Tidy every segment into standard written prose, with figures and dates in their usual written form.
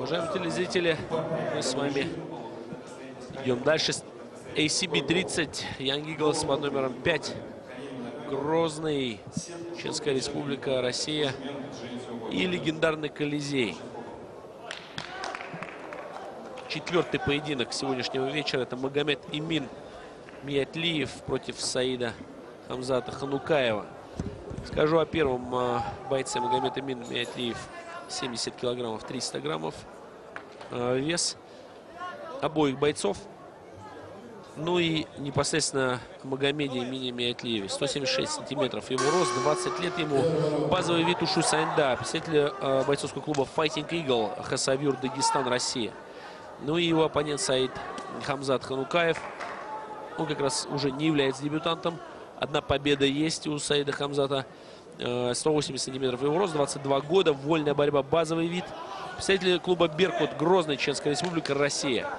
Уважаемые телезрители, мы с вами идем дальше. ACB 30, Young Eagles под номером 5. Грозный, Чеченская Республика, Россия и легендарный Колизей. Четвертый поединок сегодняшнего вечера. Это Магомед Эмин Миятлиев против Саида Хамзата Ханукаева. Скажу о первом бойце. Магомед Эмин Миятлиев, 70 килограммов, 300 граммов вес обоих бойцов. Ну и непосредственно Магомеде Эмине Миятлиеве, 176 сантиметров его рост, 20 лет ему. Базовый вид Ушу Саньда, представитель бойцовского клуба Fighting Eagle, Хасавюр, Дагестан, Россия. Ну и его оппонент Саид Хамзат Ханукаев. Он как раз уже не является дебютантом. Одна победа есть у Саида Хамзата. 180 сантиметров его рост, 22 года, вольная борьба, базовый вид. Представители клуба Беркут, Грозный, Чеченская Республика, Россия.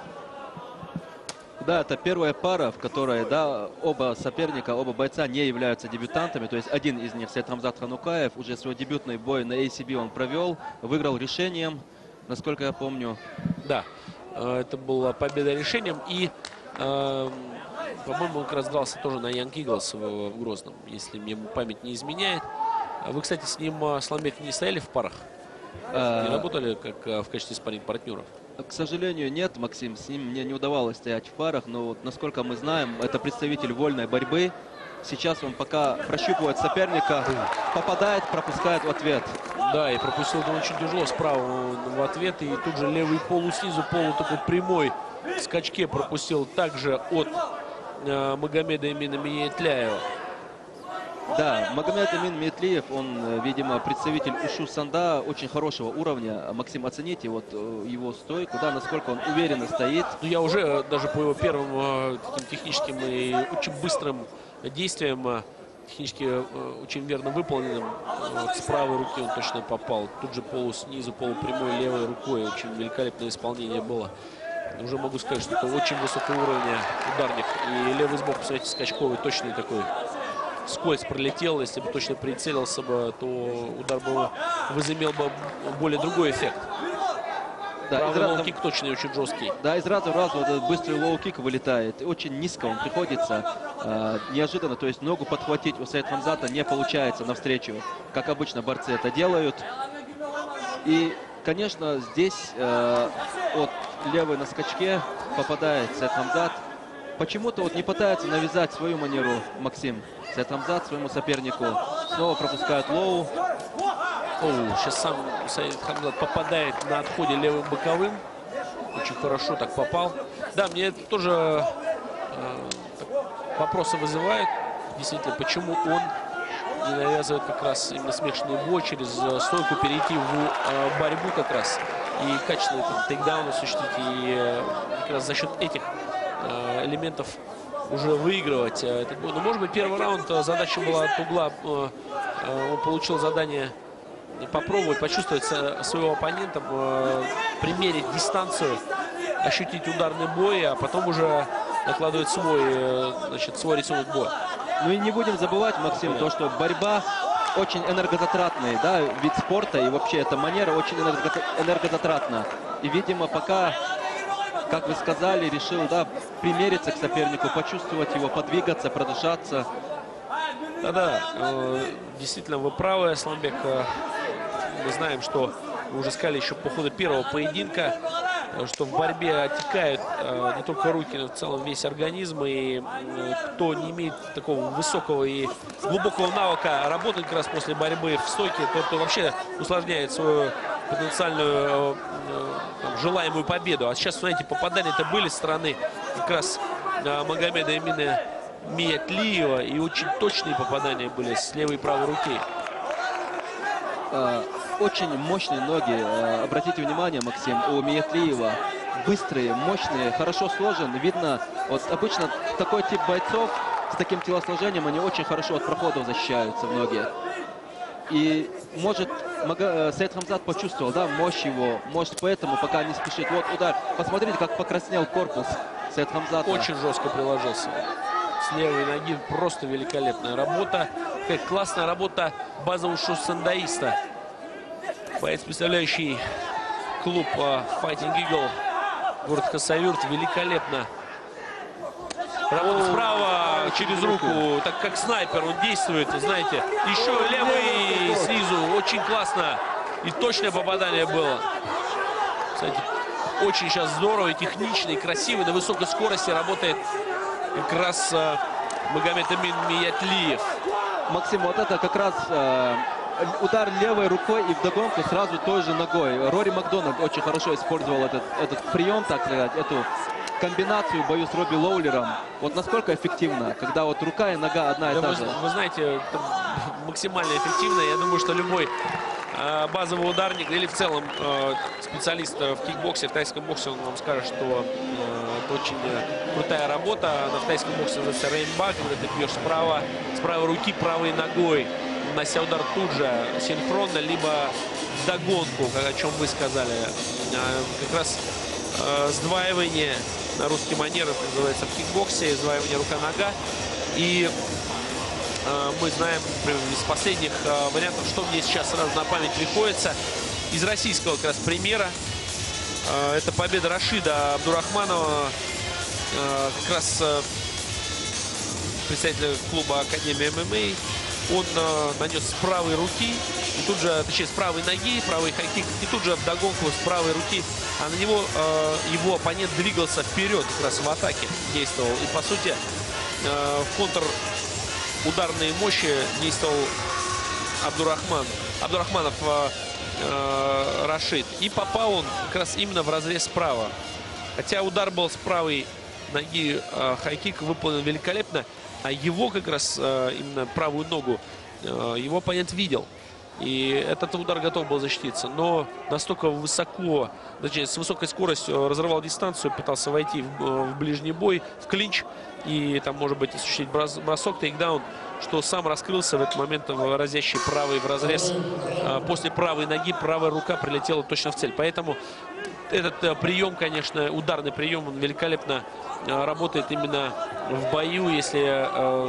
Да, это первая пара, в которой, да, оба соперника, оба бойца не являются дебютантами. То есть один из них, Саид Хамзат Ханукаев, уже свой дебютный бой на ACB он провел, выиграл решением, насколько я помню. Да, это была победа решением. И, по-моему, он как раз дрался тоже на Young Eagles в Грозном, если мне память не изменяет. Вы, кстати, с ним, Сламбек, не стояли в парах? Не работали как в качестве спарринг-партнеров? К сожалению, нет, Максим. С ним мне не удавалось стоять в парах. Но вот, насколько мы знаем, это представитель вольной борьбы. Сейчас он пока прощупывает соперника, попадает, пропускает в ответ. Да, и пропустил он очень тяжело справа в ответ. И тут же левый полу снизу, полу такой прямой в скачке пропустил также от Магомеда Эмина Миятлиева. Да, Магомед Эмин Миятлиев, он, видимо, представитель Ушу Санда очень хорошего уровня. Максим, оцените вот его стойку, да, насколько он уверенно стоит. Ну, я уже даже по его первым таким техническим и очень быстрым действиям, технически очень верно выполненным, с правой руки он точно попал. Тут же полу снизу, полупрямой левой рукой. Очень великолепное исполнение было. Уже могу сказать, что это очень высокого уровня ударник. И левый сбоку, посмотрите, скачковый, точный такой. Скользь пролетел, если бы точно прицелился бы, то удар бы возымел бы более другой эффект. Да, правый лоу-кик точный, очень жесткий. Да, из раза в раз вот этот быстрый лоу-кик вылетает. Очень низко он приходится, неожиданно. То есть ногу подхватить у Саида Хамзата не получается навстречу, как обычно борцы это делают. И, конечно, здесь от левой на скачке попадает Саид Хамзат. Почему-то вот не пытается навязать свою манеру Максим. Саид Хамзат своему сопернику. Снова пропускает лоу. Сейчас сам Саид Хамзат попадает на отходе левым боковым. Очень хорошо так попал. Да, мне это тоже вопросы вызывает. Действительно, почему он не навязывает как раз именно смешанный бой, через стойку перейти в борьбу как раз. И качественно этот тейкдаун осуществить. И как раз за счет этих элементов уже выигрывать этот бой. Но, может быть, первый раунд задача была от угла. Он получил задание попробовать почувствовать своего оппонента, примерить дистанцию, ощутить ударный бой, а потом уже накладывать свой, значит, свой рисунок боя. Ну и не будем забывать, Максим, то, что борьба очень энергозатратный, да, вид спорта, и вообще эта манера очень энергозатратна. И, видимо, пока, как вы сказали, решил, да, примериться к сопернику, почувствовать его, подвигаться, продышаться. Да-да, действительно, вы правы, Сламбек. Мы знаем, что, вы уже сказали еще по ходу первого поединка, что в борьбе отекают не только руки, но в целом весь организм. И кто не имеет такого высокого и глубокого навыка работать как раз после борьбы в стойке, тот вообще усложняет свою потенциальную желаемую победу. А сейчас, смотрите, попадания-то были со стороны как раз Магомеда Эмина Миятлиева. И очень точные попадания были с левой и правой руки. Очень мощные ноги. Обратите внимание, Максим, у Миятлиева. Быстрые, мощные, хорошо сложены. Видно, вот обычно такой тип бойцов с таким телосложением, они очень хорошо от проходов защищаются в ноги. И может Саид Хамзат почувствовал, да, мощь его, может поэтому пока не спешит. Вот удар. Посмотрите, как покраснел корпус Саид Хамзата. Очень жестко приложился. С левой ноги просто великолепная работа. Как классная работа базового сандаиста. Боец, представляющий клуб Fighting Eagle, город Хасавюрт, великолепно работает справа через руку, так как снайпер, он действует, знаете. Еще левый снизу, очень классно и точное попадание было. Кстати, очень сейчас здорово и технично, и красиво, на высокой скорости работает как раз Магомед Эмин Миятлиев. Максим, вот это как раз удар левой рукой и вдогонку сразу той же ногой. Рори Макдональд очень хорошо использовал этот прием, так сказать, эту комбинацию в бою с Робби Лоулером. Вот насколько эффективно, когда вот рука и нога одна и та же. Вы знаете, максимально эффективно. Я думаю, что любой базовый ударник или в целом специалист в кикбоксе, в тайском боксе, он вам скажет, что это очень крутая работа. В тайском боксе называется рейнбак, когда ты бьешь справа, с правой руки, правой ногой, нанося удар тут же синхронно, либо вдогонку, о чем вы сказали. Как раз сдваивание на русский манер, это называется в кикбоксе, сдваивание рука-нога. И мы знаем из последних вариантов, что мне сейчас сразу на память приходится. Из российского как раз примера. Это победа Рашида Абдурахманова, как раз представителя клуба Академия ММА. Он нанес с правой руки, и тут же, точнее, с правой ноги, правый хайкик, и тут же вдогонку с правой руки. А на него его оппонент двигался вперед, как раз в атаке действовал. И, по сути, в контр ударные мощи действовал Абдурахманов Рашид. И попал он как раз именно в разрез справа. Хотя удар был с правой ноги, хайкик выполнен великолепно. А его как раз, именно правую ногу, его оппонент видел. И этот удар готов был защититься. Но настолько высоко, точнее, с высокой скоростью разрывал дистанцию, пытался войти в ближний бой, в клинч. И там, может быть, осуществить бросок, тейкдаун, что сам раскрылся в этот момент, разящий правый в разрез. После правой ноги правая рука прилетела точно в цель. Поэтому этот прием, конечно, ударный прием, он великолепно работает именно в бою, если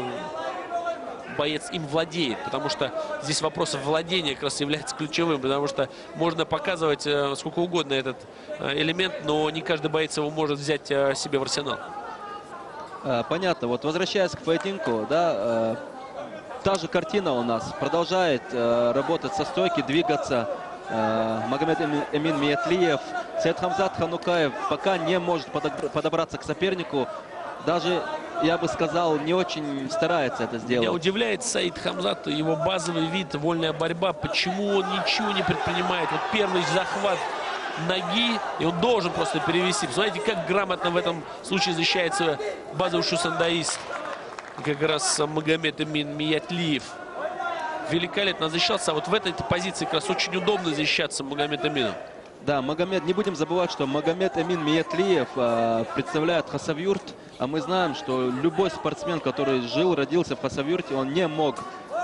боец им владеет. Потому что здесь вопрос владения как раз является ключевым. Потому что можно показывать сколько угодно этот элемент, но не каждый боец его может взять себе в арсенал. Понятно. Вот возвращаясь к поединку, да, та же картина у нас. Продолжает работать со стойки, двигаться Магомед Эмин Миятлиев. Саидхамзат Ханукаев пока не может подобраться к сопернику. Даже, я бы сказал, не очень старается это сделать. Меня удивляет Саидхамзат, его базовый вид, вольная борьба. Почему он ничего не предпринимает? Вот первый захват ноги, и он должен просто перевести. Посмотрите, как грамотно в этом случае защищается базовый шусандаист. Как раз Магомед Эмин Миятлиев. Великолепно защищался. А вот в этой позиции как раз очень удобно защищаться Магомед Эмину. Да, Магомед, не будем забывать, что Магомед Эмин Миятлиев представляет Хасавюрт. А мы знаем, что любой спортсмен, который жил, родился в Хасавюрте, он не мог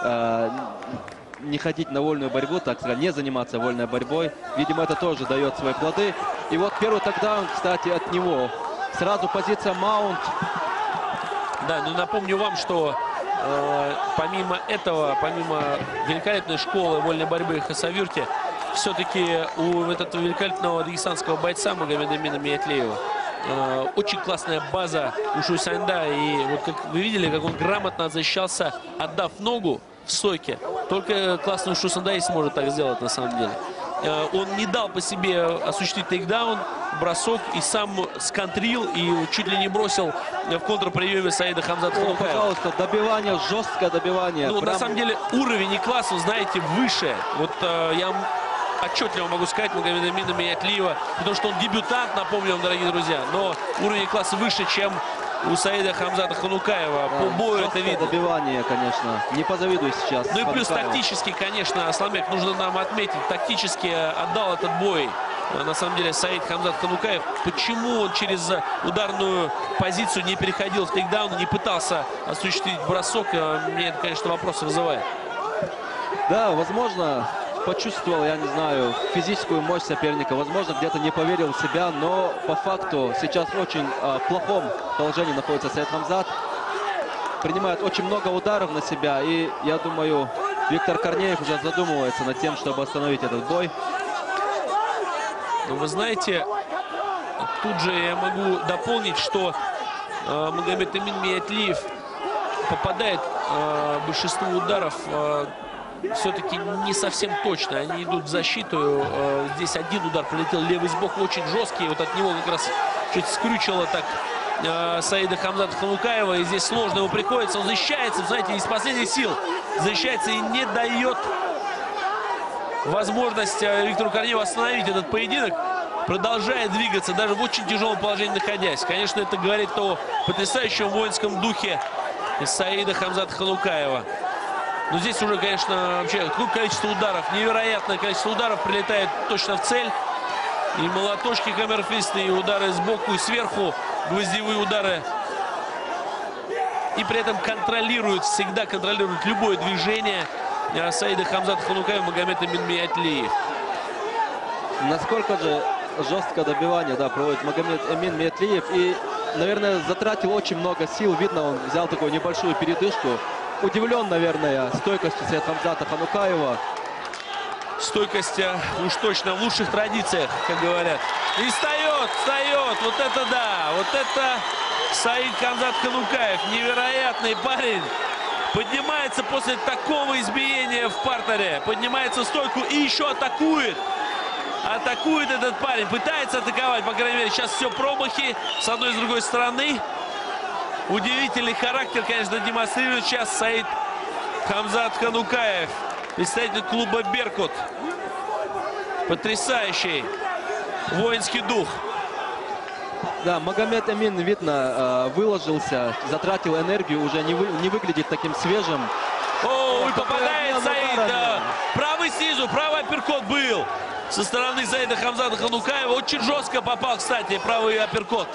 не ходить на вольную борьбу, так сказать, не заниматься вольной борьбой. Видимо, это тоже дает свои плоды. И вот первый тейкдаун, кстати, от него. Сразу позиция маунт. Да, ну напомню вам, что помимо этого, помимо великолепной школы вольной борьбы в Хасавюрте, все-таки у этого великолепного дагестанского бойца Магомеда Эмина Миятлиева очень классная база у Шусайнда. И вот как вы видели, как он грамотно защищался, отдав ногу в стойке. Только классный Шусайнда сможет так сделать на самом деле. Он не дал по себе осуществить тейкдаун, бросок, и сам сконтрил и чуть ли не бросил в контрприеме Саида Хамзата Ханукаева. Пожалуйста, добивание, жесткое добивание. Ну, на самом деле, уровень и класс, вы знаете, выше. Вот я вам отчетливо могу сказать Магомеда Эмина Миятлиева, потому что он дебютант, напомню вам, дорогие друзья, но уровень и класс выше, чем у Саида Хамзата Ханукаева. По бою это видно. Добивание, конечно. Не позавидуй сейчас. Ну и плюс тактически, конечно, Асламбек, нужно нам отметить, тактически отдал этот бой. На самом деле Саид Хамзат Ханукаев. Почему он через ударную позицию не переходил в тейкдаун, не пытался осуществить бросок, мне это, конечно, вопросы вызывает. Да, возможно, почувствовал, я не знаю, физическую мощь соперника. Возможно, где-то не поверил в себя, но по факту сейчас в очень плохом положении находится Саид Хамзат. Принимает очень много ударов на себя. И я думаю, Виктор Корнеев уже задумывается над тем, чтобы остановить этот бой. Но вы знаете, тут же я могу дополнить, что Магомед Эмин Миятлиев попадает большинство ударов все-таки не совсем точно. Они идут в защиту. Здесь один удар прилетел левый сбоку, очень жесткий. Вот от него как раз чуть скрючило так Саида Хамзата Ханукаева. И здесь сложно ему приходится. Он защищается, знаете, из последних сил. Защищается и не дает возможность Виктору Корнееву остановить этот поединок. Продолжает двигаться, даже в очень тяжелом положении находясь. Конечно, это говорит о потрясающем воинском духе Саида Хамзата Ханукаева. Но здесь уже, конечно, вообще какое количество ударов. Невероятное количество ударов прилетает точно в цель. И молоточки камерфисты, и удары сбоку, и сверху, гвоздевые удары. И при этом контролирует, всегда контролирует любое движение Саида Хамзата Ханукаева Магомед Эмин Миятлиев. Насколько же жесткое добивание, да, проводит Магомед Эмин Миятлиев. И, наверное, затратил очень много сил. Видно, он взял такую небольшую передышку. Удивлен, наверное, стойкостью Саида Хамзата Ханукаева. Стойкость уж точно в лучших традициях, как говорят. И встает, встает. Вот это да. Вот это Саид Хамзат Ханукаев. Невероятный парень. Поднимается после такого избиения в партере. Поднимается в стойку и еще атакует. Атакует этот парень. Пытается атаковать, по крайней мере. Сейчас все промахи с одной и с другой стороны. Удивительный характер, конечно, демонстрирует сейчас Саид Хамзат Ханукаев, представитель клуба «Беркут». Потрясающий воинский дух. Да, Магомед Эмин, видно, выложился, затратил энергию, уже не выглядит таким свежим. О, и попадает Саид. Правый снизу, правый апперкот был со стороны Саида Хамзата Ханукаева. Очень жестко попал, кстати, правый апперкот.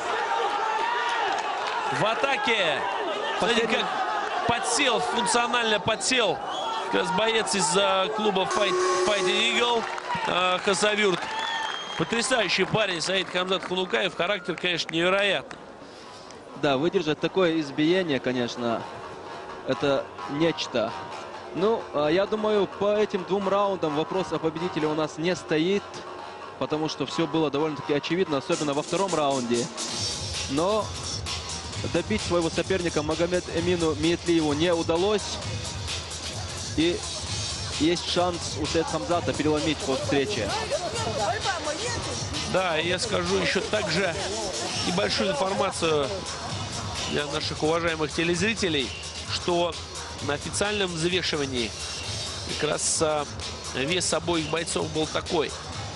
В атаке, смотрите, как подсел, функционально подсел как раз боец из клуба Fighting Eagle Хасавюрт. Потрясающий парень Саид Хамзат Ханукаев. Характер, конечно, невероятный. Да, выдержать такое избиение, конечно, это нечто. Ну, я думаю, по этим двум раундам вопрос о победителе у нас не стоит. Потому что все было довольно-таки очевидно, особенно во втором раунде. Но добить своего соперника Магомед Эмину Миятлиеву не удалось. И есть шанс у Саида Хамзата переломить ход встречи. Да, я скажу еще также небольшую информацию для наших уважаемых телезрителей, что на официальном взвешивании как раз вес обоих бойцов был такой.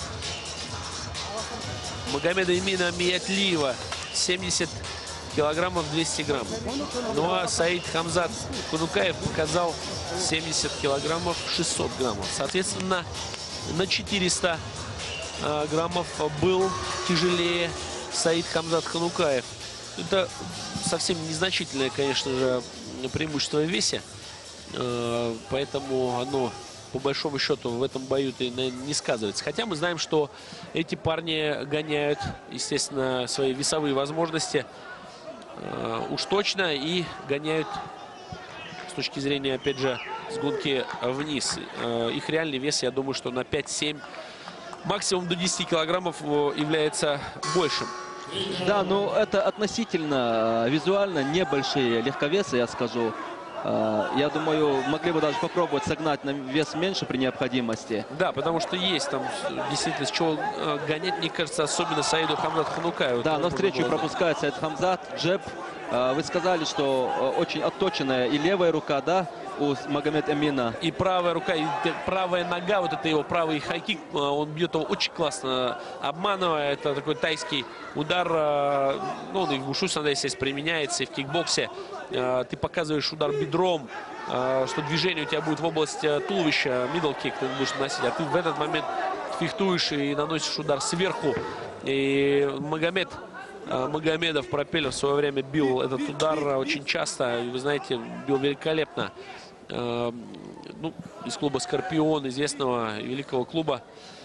Магомеда Эмина Миятлиева 70 килограммов 200 грамм. Ну а Саид Хамзат Ханукаев показал 70 килограммов 600 граммов. Соответственно, на 400 граммов был тяжелее Саид Хамзат Ханукаев. Это совсем незначительное, конечно же, преимущество в весе. Поэтому оно, по большому счету, в этом бою-то не сказывается. Хотя мы знаем, что эти парни гоняют, естественно, свои весовые возможности уж точно и гоняют с точки зрения, опять же, сгонки вниз. Их реальный вес, я думаю, что на 5-7, максимум до 10 килограммов является большим. Да, но это относительно визуально небольшие легковесы, я скажу. Я думаю, могли бы даже попробовать согнать на вес меньше при необходимости. Да, потому что есть там действительно с чего гонять, мне кажется, особенно Саиду Хамзату Ханукаеву. Да, навстречу пропускает Саид Хамзат. Джеб. Вы сказали, что очень отточенная и левая рука, да, у Магомед Эмина. И правая рука, и правая нога, вот это его правый хайкик, он бьет его очень классно, обманывая. Это такой тайский удар, ну, он и в ушу здесь применяется, и в кикбоксе. Ты показываешь удар бедром, что движение у тебя будет в область туловища, middle kick ты будешь наносить, а ты в этот момент фехтуешь и наносишь удар сверху. И Магомедов, пропеллер, в свое время бил этот удар очень часто, и, вы знаете, бил великолепно. Ну, из клуба «Скорпион», известного великого клуба.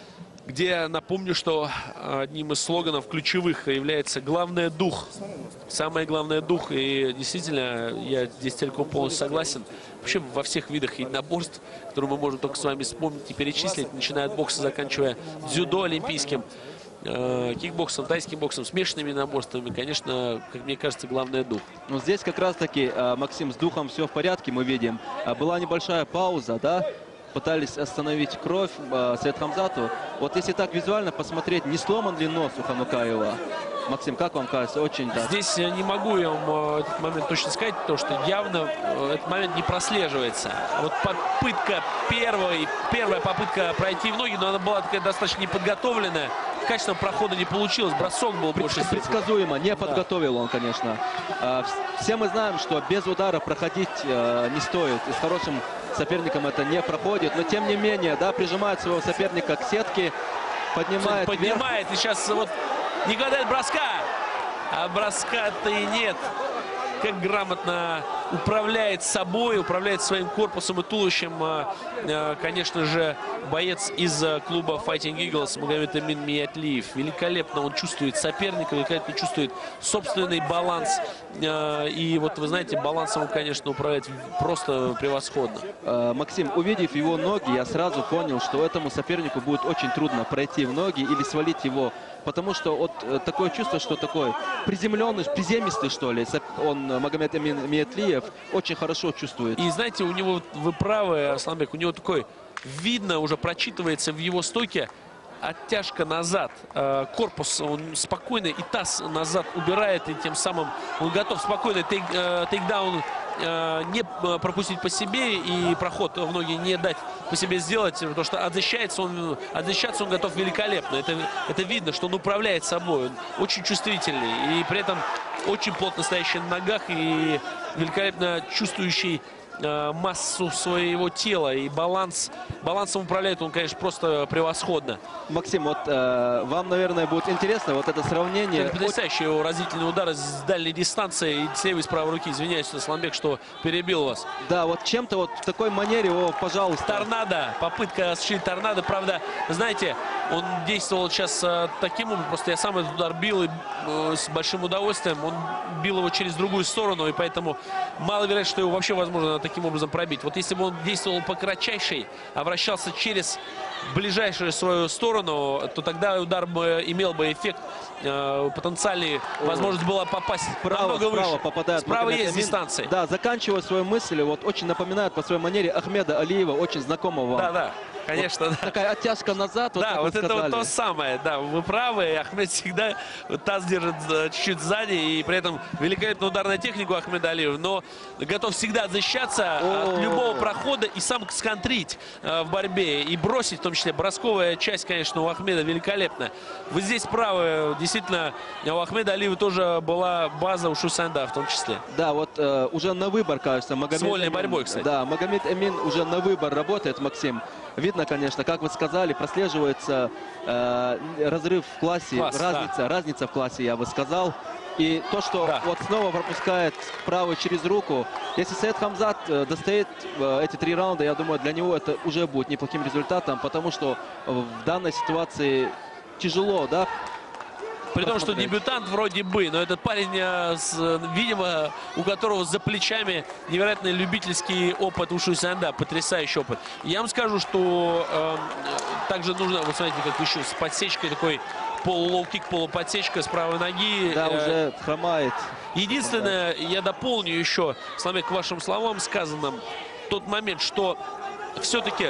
где, напомню, что одним из слоганов ключевых является «Главное – дух». Самое главное – дух. И действительно, я здесь целиком полностью согласен. Вообще во всех видах единоборств, которые мы можем только с вами вспомнить и перечислить, начиная от бокса, заканчивая дзюдо олимпийским, кикбоксом, тайским боксом, смешанными единоборствами, конечно, как мне кажется, главное – дух. Ну, здесь как раз-таки, Максим, с духом все в порядке, мы видим. Была небольшая пауза, да? Пытались остановить кровь Саид Хамзату. Вот если так визуально посмотреть, не сломан ли нос у Ханукаева? Максим, как вам кажется? Очень да. Здесь не могу я вам этот момент точно сказать, потому что явно этот момент не прослеживается. Вот попытка первая попытка пройти в ноги, но она была такая достаточно неподготовленная. Качественного прохода не получилось, бросок был больше. Предсказуемо, не подготовил он, конечно. Все мы знаем, что без удара проходить не стоит. И с хорошим соперником это не проходит. Но тем не менее, да, прижимает своего соперника к сетке, поднимает вверх. И сейчас вот не хватает броска. А броска-то и нет. Как грамотно управляет собой, управляет своим корпусом и туловищем, конечно же, боец из клуба Fighting Eagles Магомед Эмин Миятлиев. Великолепно он чувствует соперника, великолепно чувствует собственный баланс. И вот, вы знаете, балансом он, конечно, управляет просто превосходно. Максим, увидев его ноги, я сразу понял, что этому сопернику будет очень трудно пройти в ноги или свалить его. Потому что вот такое чувство, что такой приземленный, приземистый, что ли, он, Магомед Эмин Миятлиев, очень хорошо чувствует. И знаете, у него, вы правы, Асланбек, у него такой, видно, уже прочитывается в его стойке оттяжка назад. Корпус он спокойно и таз назад убирает, и тем самым он готов спокойно тейкдаун не пропустить по себе и проход в ноги не дать по себе сделать, потому что отзащищаться он готов великолепно. Это видно, что он управляет собой, он очень чувствительный и при этом очень плотно стоящий на ногах и великолепно чувствующий массу своего тела и балансом управляет он, конечно, просто превосходно. Максим, вот вам, наверное, будет интересно вот это сравнение. Это потрясающий его разительный удар с дальней дистанции и с левой и с правой руки. Извиняюсь, Асланбек, что перебил вас. Да, вот чем-то вот в такой манере его, пожалуйста. Торнадо, попытка осуществить торнадо, правда, знаете, он действовал сейчас таким образом, просто я сам этот удар бил и с большим удовольствием. Он бил его через другую сторону, и поэтому маловероятно, что его вообще возможно таким образом пробить. Вот если бы он действовал по кратчайшей, обращался через ближайшую свою сторону, то тогда удар бы имел бы эффект потенциальный, возможность была попасть намного выше. Попадает. Справа есть дистанция. Да, заканчивая свою мысль, вот очень напоминает по своей манере Ахмеда Алиева, очень знакомого вам. Да, конечно. Вот такая оттяжка назад. Да, вот это вот то самое. Да, вы правы. Ахмед всегда таз держит чуть-чуть сзади. И при этом великолепная ударная техника Ахмеда Алиева. Но готов всегда защищаться от любого прохода и сам сконтрить в борьбе. И бросить, в том числе, бросковая часть, конечно, у Ахмеда великолепная. Вы здесь правы. Действительно, у Ахмеда Алиева тоже была база у Шусанда в том числе. Да, вот уже на выбор, кажется. Магомед с вольной Эмин, борьбой, кстати. Да, Магомед Эмин уже на выбор работает, Максим. Видно, конечно, как вы сказали, прослеживается разрыв в классе, разница в классе, я бы сказал. И то, что вот снова пропускает правый через руку. Если Саид Хамзат достоит эти 3 раунда, я думаю, для него это уже будет неплохим результатом, потому что в данной ситуации тяжело, да? При том, что дебютант вроде бы, но этот парень, видимо, у которого за плечами невероятный любительский опыт у Шусанда, потрясающий опыт. Я вам скажу, что также нужно, вот смотрите, как еще с подсечкой такой полулоу-кик, полуподсечка с правой ноги. Да, уже хромает. Единственное, я дополню еще, Асланбек, к вашим словам сказанным, тот момент, что все-таки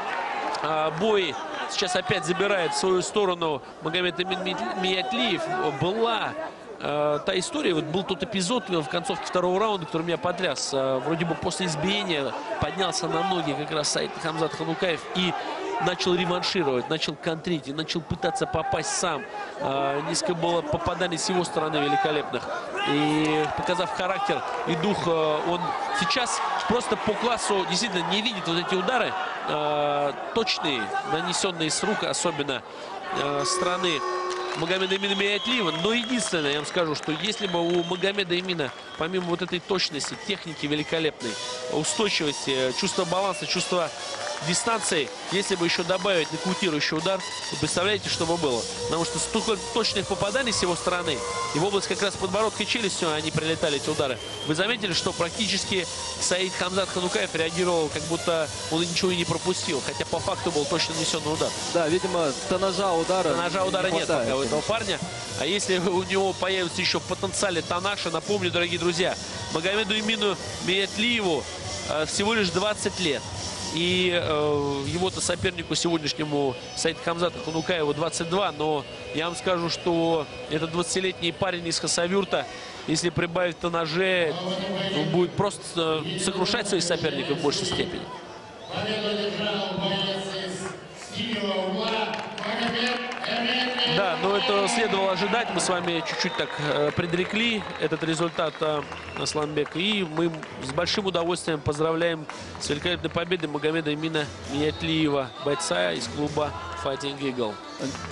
бой сейчас опять забирает в свою сторону Магомед Эмин Миятлиев. Была та история, вот был тот эпизод в концовке 2-го раунда, который меня потряс. Вроде бы после избиения поднялся на ноги как раз Саид Хамзат Ханукаев и начал реваншировать, начал контрить и начал пытаться попасть сам. Несколько было попаданий с его стороны великолепных. И показав характер и дух, он сейчас просто по классу действительно не видит вот эти удары точные, нанесенные с рук, особенно стороны Магомеда Эмина Миятлиева. Но единственное, я вам скажу, что если бы у Магомеда Эмина, помимо вот этой точности, техники великолепной, устойчивости, чувства баланса, чувства дистанции, если бы еще добавить нокаутирующий удар, вы представляете, что бы было? Потому что столько точных попаданий с его стороны, и в область как раз подбородка и челюстью они прилетали, эти удары. Вы заметили, что практически Саид Хамзат Ханукаев реагировал, как будто он ничего и не пропустил, хотя по факту был точно нанесенный удар. Да, видимо, тонажа удара Нет пока у этого парня. А если у него появится еще в потенциале тонаша, напомню, дорогие друзья, Магомеду Эмину Миятлиеву всего лишь 20 лет. И его-то сопернику сегодняшнему Саиду Хамзату Ханукаеву 22. Но я вам скажу, что этот 20-летний парень из Хасавюрта, если прибавить тонаже, он будет просто сокрушать своих соперников в большей степени. Да, но это следовало ожидать. Мы с вами чуть-чуть так предрекли этот результат Асланбека. И мы с большим удовольствием поздравляем с великолепной победой Магомеда Эмина Миятлиева, бойца из клуба Fighting Eagle.